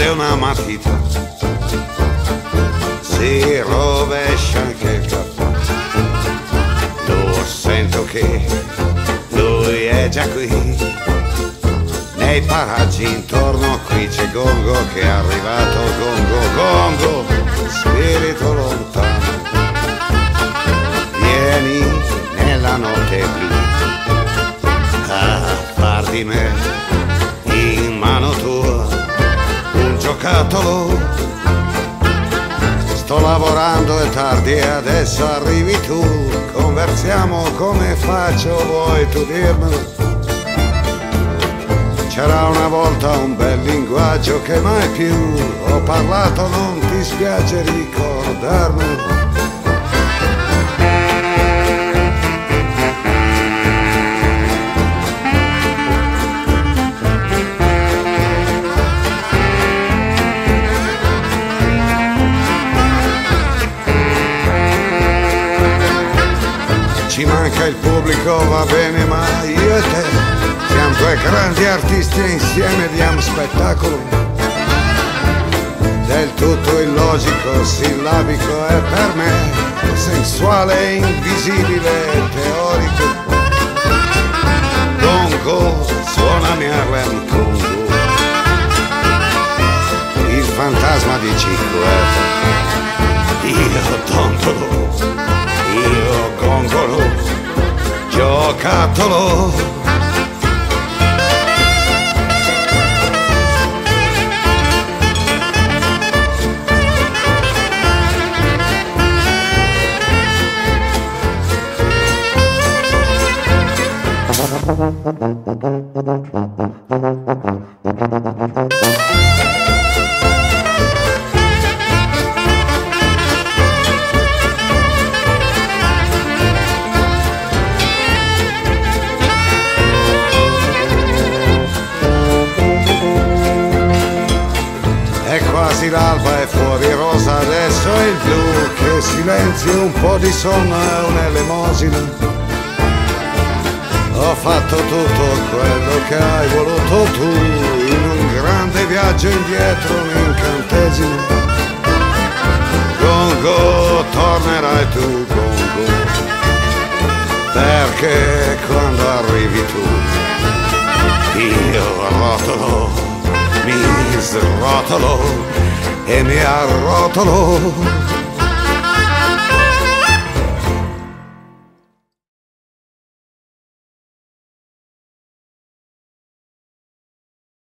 cade una matita, si rovescia anche il capo. Lo sento che lui è già qui. Nei paraggi intorno qui c'è Gongo che è arrivato. Gongo, Gongo, spirito lontano, vieni nella notte blu a far di me in mano tua un giocattolo. Sto lavorando, è tardi e adesso arrivi tu. Conversiamo, come faccio, vuoi tu dirmelo? C'era una volta un bel linguaggio che mai più ho parlato, non ti spiace ricordarmelo? Ci manca il pubblico, va bene, ma io e te siamo due grandi artisti e insieme diamo spettacolo. Del tutto illogico, sillabico è per me, sensuale, invisibile e teorico. Gongo, suonami Harlem Congo, il fantasma di Cinque. Io dondolo, io gongolo, giocattolo. È quasi l'alba, è fuori rosa, adesso è il blu. Che silenzio, un po' di sonno e un'elemosina. Ho fatto tutto quello che hai voluto tu, in un grande viaggio indietro, un incantesimo. Gongo, tornerai tu, Gongo, perché quando arrivi tu io rotolo, mi srotolo e mi arrotolo.